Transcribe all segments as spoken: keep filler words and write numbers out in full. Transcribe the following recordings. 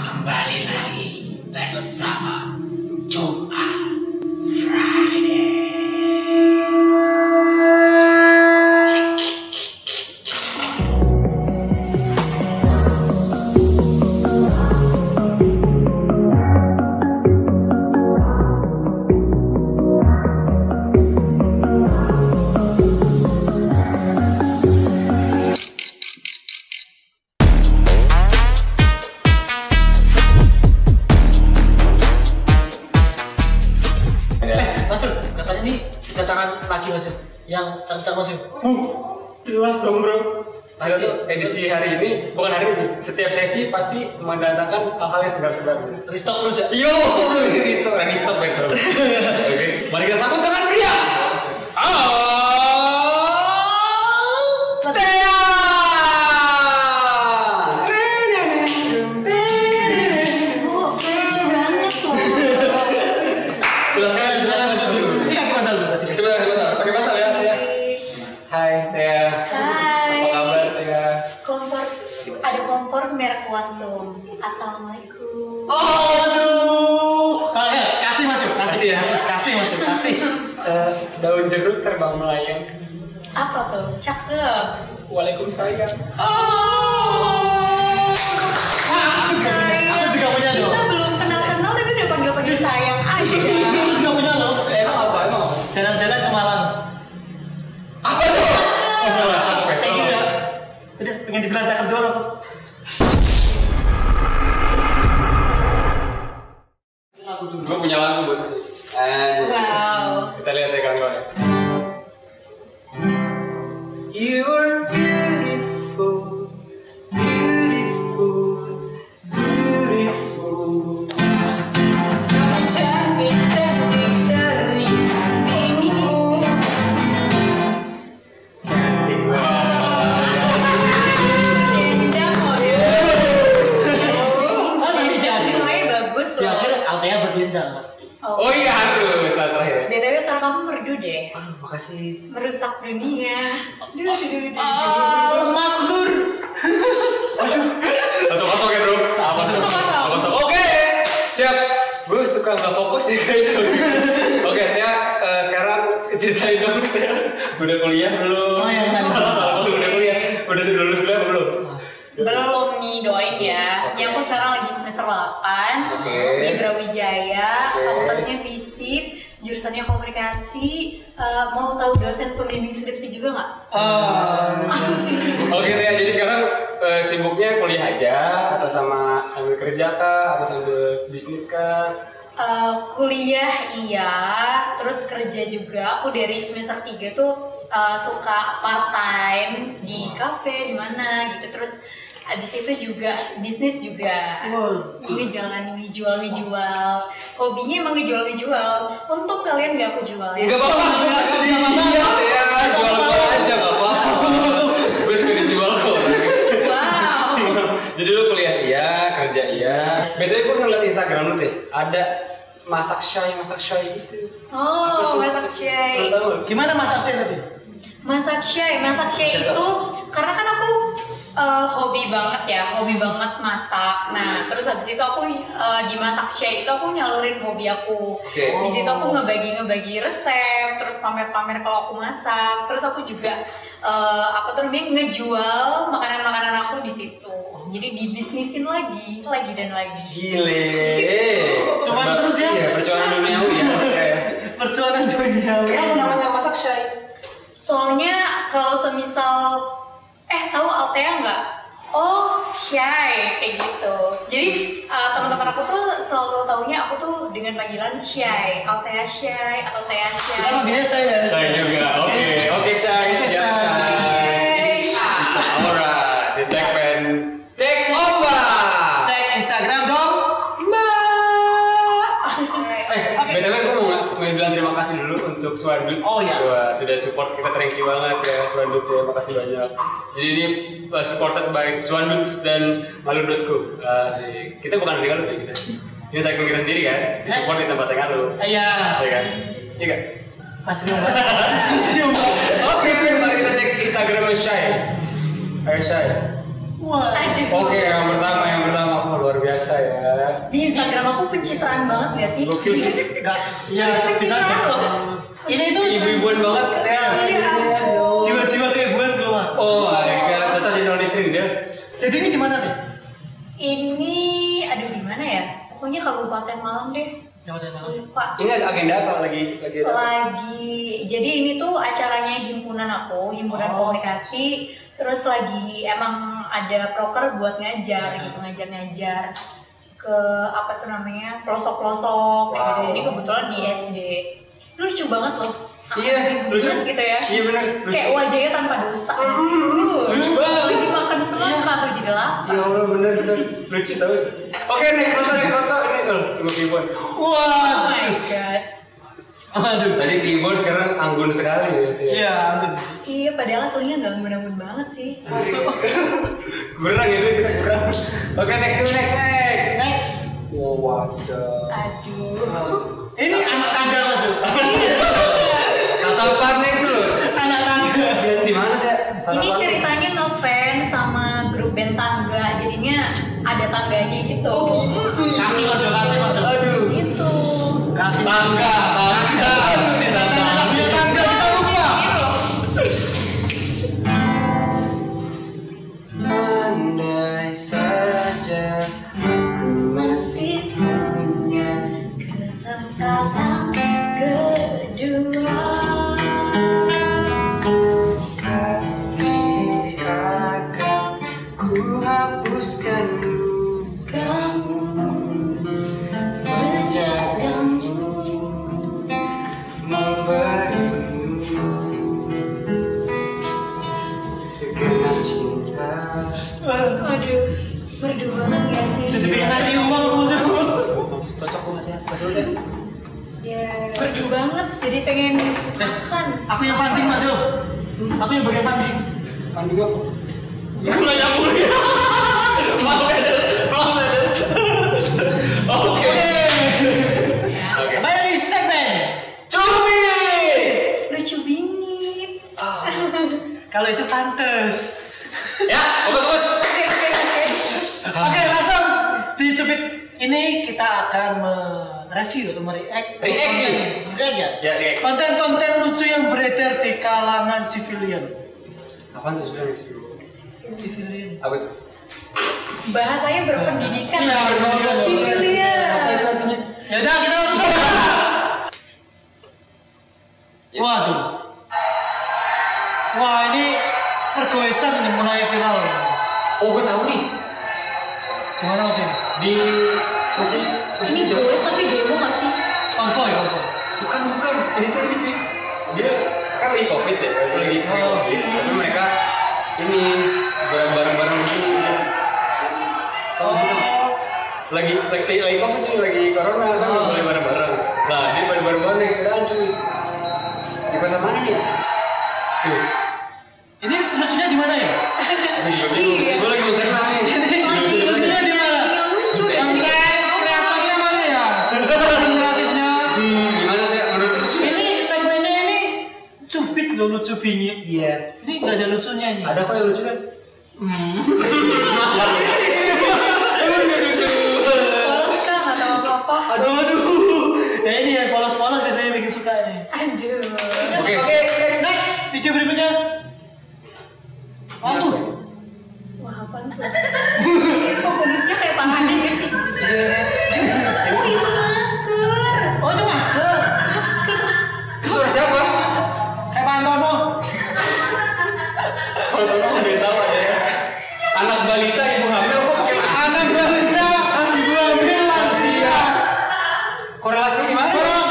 kembali lagi bersama Jumat Friday. Katanya nih kedatangan lagi Mas yang cancang Mas. Uh, jelas dong bro. Pasti edisi hari ini, bukan hari ini, setiap sesi pasti mendatangkan hal-hal yang segar-segar. restock terus ya. Yo, restock, restock besok. Oke, mari kita sambut dengan pria. Ah, Tea. Oh, lucu banget tuh. Silakan, silakan. Ini kasih mantel dulu, kasih. Sebentar, sebentar. Pakai mantel ya. Hai Tea. Hai. Apa kabar Tea? Kompor, ada kompor merek Quantum. Assalamualaikum. Oh, aduh. Oke, kasih Mas. Kasih ya. Kasih, kasih Mas. Kasih. Eh, daun jeruk terbang melayang. Apa tuh? Cakep. Waalaikumsalam. Oh. Nah, aku juga punya. Aku juga punya loh. Kita belum kenal-kenal tapi udah panggil-panggil sayang aja. Aku juga punya loh. Emang apa emang? apa? Jalan-jalan ke Malang. Apa tuh? Oh salah, cakep ya. Thank you ya. Udah, pengen dibilang cakep doang aku. Gue punya lagu buat sih. And Wow. kita lihat ya kawan-kawan. You are beautiful, beautiful, beautiful. Kamu cantik, cantik dari mimpimu. Cantik banget. Beda kok ya. Oh, ini jadi. Suaranya bagus Ya, loh. akhirnya Altea berdendang pasti. Oh iya harus saat terakhir. B T W suara kamu merdu deh. Ah, makasih. Merusak dunia. Duh, duh, duh, duh, Ah, duh. Mas Lur. Satu kosong ya bro. Apa Satu kosong. kosong. Oke, siap. Gue suka nggak fokus ya guys. Oke, ya eh, sekarang ceritain dong ya. Udah kuliah belum? Oh, yang mana? Salah salah. Udah udah kuliah. Udah sudah lulus kuliah apa belum? Belum nih, doain ya. Oke. Ya aku sekarang lagi semester delapan Oke. di Brawijaya, Oke. fakultasnya fisip, jurusannya komunikasi. Eh, mau tahu dosen pembimbing skripsi juga nggak? Ah. Oke ya, jadi sekarang eh, sibuknya kuliah aja atau sama sambil kerja kah atau sambil bisnis kah? Eh, kuliah iya, terus kerja juga. Aku dari semester tiga tuh eh, suka part time di kafe di mana gitu. Terus abis itu juga bisnis juga. Wow. Ngejalan ngejual ngejual. Hobinya emang ngejual ngejual. Untung kalian gak aku jual ya. Enggak apa-apa. Iya ya, jual-jual aja nggak apa-apa. Gue suka dijual kok. Wow. Jadi lu kuliah iya, kerja iya. Betulnya gue ngeliat Instagram lu deh, ada masak shy, masak shy gitu. Oh, masak shy. Lu tahu nggak? Gimana Mas Asin tadi? Masak shy, masak shy Masak itu karena kan aku eh, hobi banget ya, hobi banget masak. Nah, terus habis itu aku eh, di masak shy itu aku nyalurin hobi aku. Oke. Di situ aku ngebagi-ngebagi resep, terus pamer-pamer kalau aku masak. Terus aku juga eh, apa tuh namanya ngejual makanan-makanan aku di situ. Jadi dibisnisin lagi, lagi dan lagi. Gile. Cuman terus ya? Iya, perjuangan duniawi ya. Perjuangan duniawi. Kenapa namanya masak shy? Soalnya kalau semisal eh tahu Altea nggak? Oh, shy kayak gitu. Jadi uh, teman-teman aku tuh selalu taunya aku tuh dengan panggilan shy, Altea shy atau Tea shy. Oh, dia saya. Shy juga. Oke, oke shy, Oke, siap Shy. shy. Alright, di segmen cek coba. Cek Instagram dong. Eh, B T W gue mau, mau bilang terima kasih dulu untuk Swanduts. Oh, iya. Wah, sudah support kita, thank you banget ya Swanduts ya, makasih banyak. Jadi ini uh, supported by Swanduts dan Malu dot co. Uh, kita bukan dari Malu ya kita. Ini segmen kita sendiri kan, di support di tempat yang Malu. Iya. Iya kan? Iya kan? Mas Nyumba. Mas Nyumba. Oke, mari kita cek Instagram Shy. Ayo Shy. Wah. Aduh. Oke, yang pertama, yang pertama, oh, luar biasa ya. Di Instagram aku pencitraan banget gak sih? Gokil sih. Enggak. Iya, bisa Pencitraan aja. loh. Ini itu Ibu-ibuan banget ya. Iya. jiwa-jiwa keibuan keluar. Oh my god, cocok jadi nulis dia. Jadi ini di mana nih? Ini, aduh gimana ya? Pokoknya Kabupaten Malang deh. Jabatan Malang. Lupa. Ini ada agenda apa lagi? Lagi ada apa? Lagi, jadi ini tuh acaranya himpunan aku, himpunan Oh. komunikasi. Terus lagi emang ada proker buat ngajar gitu, ngajar-ngajar ke apa tuh namanya pelosok-pelosok kayak gitu. Wow. Jadi kebetulan di S D. Lucu banget loh. Iya, lucu. Jelas gitu ya. Iya benar. Kayak wajahnya tanpa dosa gitu sih. Uh, lucu banget. Lagi makan semangka tuh jadi lapar. Ya Allah bener-bener lucu tau. Oke next foto next foto ini tuh semua keyboard. Oh Wah. my god. Aduh. Tadi keyboard sekarang anggun sekali ya. itu ya. Iya, ampun. Iya, padahal aslinya nggak anggun-anggun banget sih. Masuk. Kurang ya kita kurang. Oke next to next next. Next. Wow waduh. Aduh. Ini anak tangga masuk. Tatapan itu loh. Anak tangga. Lihat di mana ya? Ini ceritanya ngefans sama grup band tangga, jadinya ada tangganya gitu. Kasih masuk, kasih masuk. Aduh. Gitu. Kasih Tangga, tangga. Ditanya lagunya tangga kita lupa. Andai saja Aku masih punya kesempatan kedua. pasti akan ku hapuskan Kamu menjagamu. memberimu segenap cinta. Aduh, merdu banget gak sih? Jadi pengen nari uang masuk. Cocok banget ya, kesul deh. Merdu banget, jadi pengen makan. Aku yang funding masuk. Aku yang bagian funding. Mandi apa? Aku nggak nyambung ya. Maaf ya, maaf ya. Oke. Ya. Oke. Kembali di segmen. Cumi. Lucu bingit. Kalau itu pantes. Ya, fokus fokus. Oke, oke, oke. Oke, langsung dicubit. Ini kita akan mereview atau mereact. React, Ji. React ya? Ya, react. Konten-konten lucu yang beredar di kalangan civilian. Apaan tuh sebenarnya? Civilian. Apa itu? Bahasanya berpendidikan. Iya, berpendidikan. Civilian. Ya udah, kita langsung coba. Ya. Waduh. Wah, ini pergoesan nih mulai viral. Oh, gue tahu nih. Gimana mas ini? Di masih masih Ini di Jawa. goes tapi demo gak sih? Konvoy, konvoy. Bukan bukan. Ini tuh lucu. Dia kan lagi covid ya, lagi lagi Oh. covid. Tapi mereka ini bareng-bareng gitu. Tahu sih kan? Lagi lagi lagi covid sih, lagi corona kan nggak boleh bareng-bareng. Nah, dia bareng-bareng naik sepedaan cuy. Di kota mana nih? Tuh. Ini lucunya di mana ya? Aku juga bingung. Iya. Gue lagi mencerna nih. Lagi lucunya di mana? Nggak lucu deh. Konten kreatornya mana ya? Konten kreatifnya. Hmm, gimana teh? Menurut lu lucu? Ini segmennya ini cubit loh, lucu bingit. Iya. Ini nggak ada lucunya ini. Ada kok yang lucu kan? Hmm. Polos kan nggak tahu apa-apa. Aduh, aduh. Ya ini ya polos-polos biasanya bikin suka ini. Aduh. Oke. Oke, next, next. Video berikutnya. Waduh. Wah, apaan tuh? Kok kondisinya kayak tangannya gak sih? Oh, itu masker. Oh itu masker. Masker. Itu suara siapa? Kayak Pak Antono. Kalau tahu udah tahu aja ya. Anak balita ibu hamil kok pakai masker? Anak balita, ibu hamil lansia. Korelasinya gimana?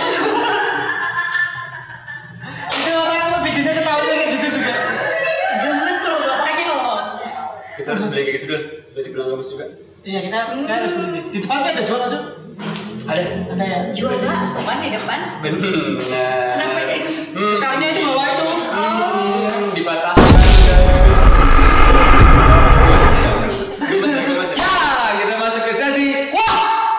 Ini orang videonya ketahuan kayak gitu juga. Gemes loh bapaknya loh. Kita harus beli kayak gitu dulu. Udah dibilang bagus juga. Iya kita sekarang harus beli. Di depan kan ada jual masuk. Ada. Ada ya. Jual bakso kan di depan. Benar. Kenapa jadi? Hmm. Kakaknya itu bawa itu. Hmm. Dipatahkan. Gemes ya, gemes ya. Ya, kita masuk ke sesi. Wah,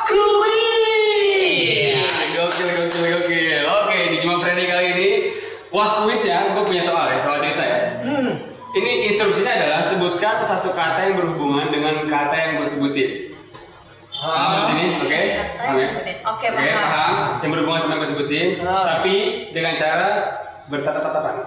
kuis. Gokil, gokil, gokil. Oke, di Gimana Friendly kali ini, wah kuisnya, gue punya soal ya, soal cerita ya. Hmm. Ini instruksinya adalah sebutkan satu kata yang berhubungan dengan kata yang gue sebutin. Di sini, oke? Paham ya? Oke, Oke, paham. paham. Yang berhubungan sama yang gue sebutin, Ah. tapi dengan cara bertatap-tatapan.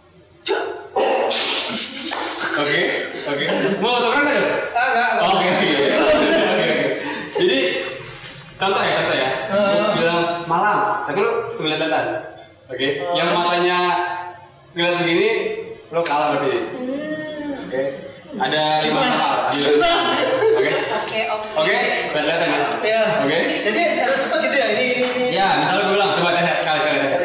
Oke, oke. Mau autograf nggak dong? Ah, enggak. Oh, Oke, oke, oke. Oke, oke. Jadi contoh ya, contoh ya. Gua bilang malam, tapi lu sembilan Oke. Yang matanya ngeliat begini, lu kalah berarti. Hmm. Oke. Ada lima Susah. hal. Susah. Oke. Oke, oke. Oke, kelihatan ya. Iya. Oke. Jadi harus cepat gitu ya ini ini. ini. Ya, misalnya gue bilang coba tes sekali sekali tes.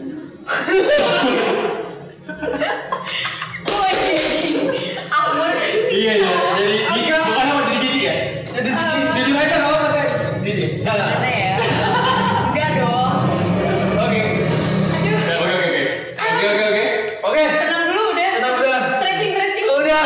Oh, jadi aku Iya ya. Jadi Jika- bukan apa jadi jijik ya? Jadi di sini. Jujur aja nggak apa-apa teh. Jijik. Enggak enggak. mana ya? Enggak dong. Oke. Aduh, Ya, Oke oke oke. Oke oke oke. Oke. senam dulu udah. Senam dulu. Stretching, stretching. Udah.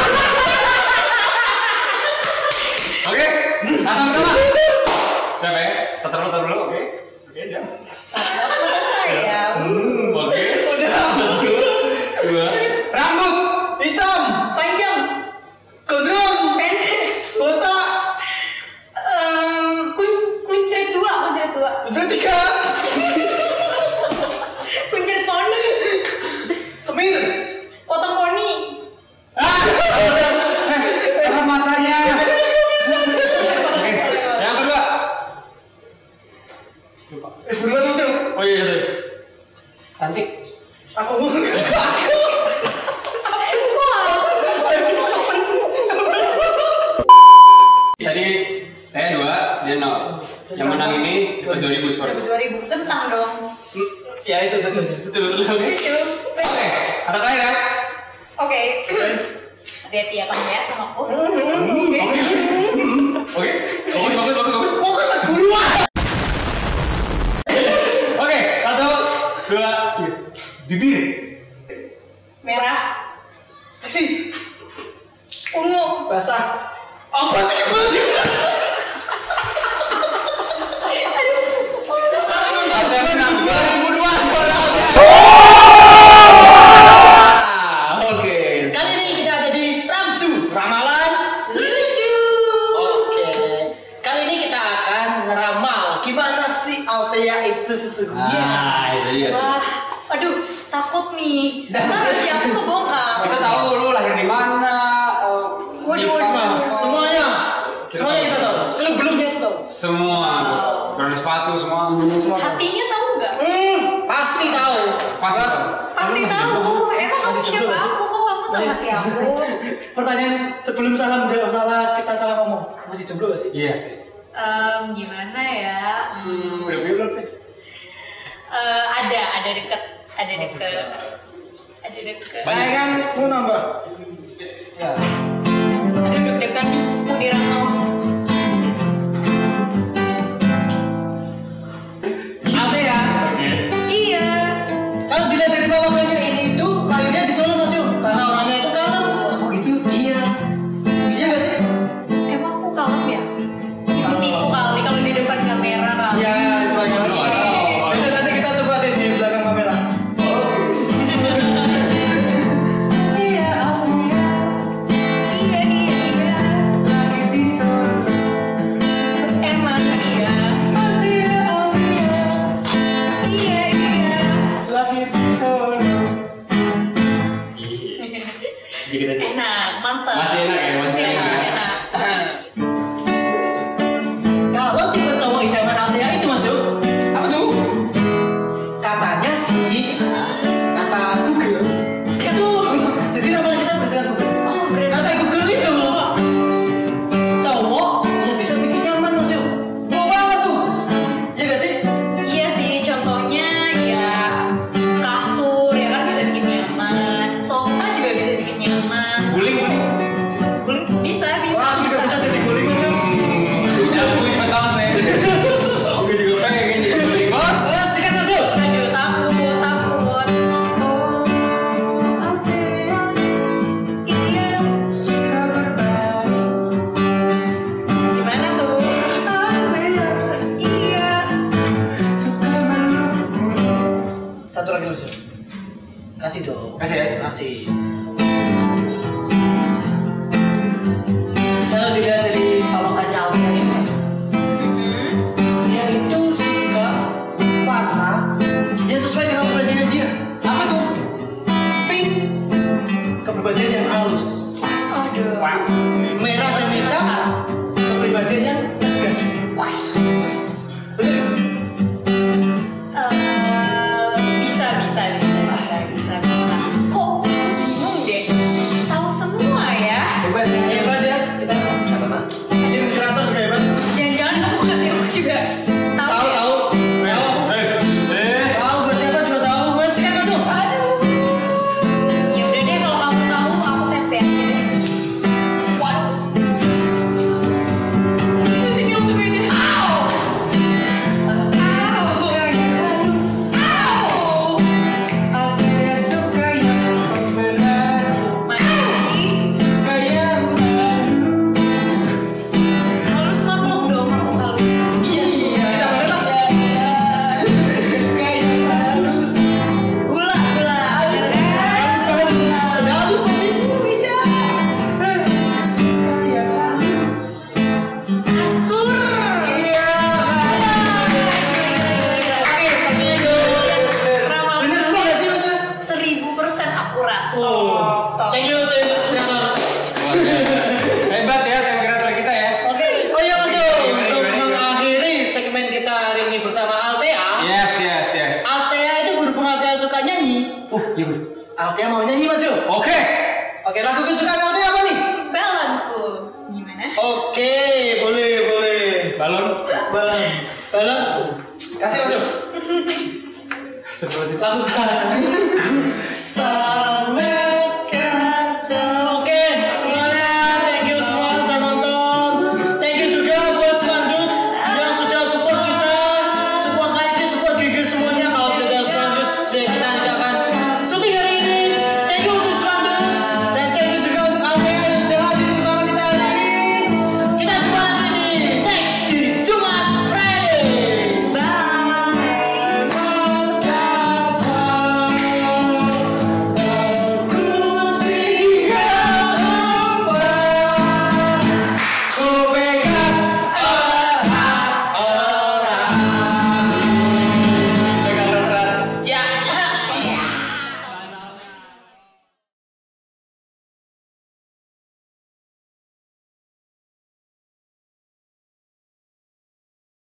Oke. Tatap pertama. Siapa ya? Tatap dulu, tatap dulu. Oke. Oke, jam. Mata saya. Hmm, Oke. Udah. Satu, dua. Rambut. Hitam. Panjang, Gondrong. pendek. Botak. Em, kun kuncret dua, kuncret dua. Udah tiga. Kuncret poni, Semir. potong poni. Ah. Eh, matanya. Oke. Yang kedua. Lupa. Eh, buruan masuk. Oh iya, iya. Cantik. Aku. Tadi saya dua, dia nol. Yang menang ini dapat dua ribu skor. Dapat dua ribu, tentang dong. Ya itu betul, betul betul. Oke. Lucu. Oke. Kata terakhir ya. Oke. Hati-hati ya kamu ya sama aku. Oke. Oke. Bagus bagus bagus bagus. Pokoknya tak buruan. Oke, satu, dua, tiga. Bibir. Merah, Seksi. ungu, Basah. Apa sih kebas? Ada menang dua ribu dua skor Alda. Oke. Kali ini kita ada di Ramju Ramalan. lucu. Oke. Kali ini kita akan ngeramal gimana sih Althea itu sesungguhnya. Ah, itu dia. Wah, aduh, takut nih. Ntar rahasia aku kebongkar. Kita tahu lu lahir di mana. eh, Waduh, di waduh. Nah, mana. semuanya. Semuanya kita tahu. Sebelumnya kita tahu. Semua. Brand sepatu semua. Semua. Hatinya tahu nggak? Hmm, pasti tahu. Pasti Buat- tahu. Pasti Lu masih tahu. jomblo? Emang kamu Masih siapa jomblo sih? aku? Kok kamu tahu hati aku? Pertanyaan sebelum salam jawab salah kita salah ngomong. Masih jomblo gak sih? Iya. Em, gimana ya? Hmm, Hmm, udah punya belum? Teh? eh, ada, ada deket, ada deket, ada deket. Saya kan mau nambah. Ya. Ada deg-degan nih, mau diramal. Althea. Oke. Iya. Kalau dilihat dari bapaknya ini itu lahirnya di Solo Mas Yu. Karena orangnya itu kalem. Oh gitu? Iya. Bisa gak sih? Emang aku kalem ya? Tipu-tipu kali kalau di depan kamera kali. Iya, itu aja. Oh, oh, oh. Jadi nanti kita coba deh di belakang kamera. Iya, Althea. Iya, iya, iya. Emang iya. Iya, iya. Lahir di Solo. Iya. Dikit aja. Enak, mantap. Masih enak ya, masih enak. enak. enak. Kalau tipe cowok idaman Althea itu Mas Yu, apa tuh? Katanya sih, kata Google itu, jadi ramalan kita berdasarkan Google. Oh, berarti Kata Google itu, cowok yang bisa bikin nyaman Mas Yu. Mau banget tuh, ya gak sih? iya sih, contohnya ya kasur ya kan bisa bikin nyaman, sofa juga bisa bikin nyaman. Guling guling. Guling bisa, bisa, Wah, juga bisa jadi guling Mas Yu. Ya, gue cepet banget ya. Gue juga pengen jadi guling bos. Ayo, sikat Mas Yu. Aduh, takut, takut. Iya. Gimana tuh? Iya. Satu lagi Mas Yu. Kasih dong. Kasih ya. Kasih. Kalau dilihat dari perawakannya Althea ini Mas, Altea mau nyanyi Mas Yo. Oke. Oke, lagu kesukaan Altea apa nih? Balonku. Gimana? Oke, boleh, boleh. Balon. Balon. Balon. Kasih Mas Yo. Lagu Sampai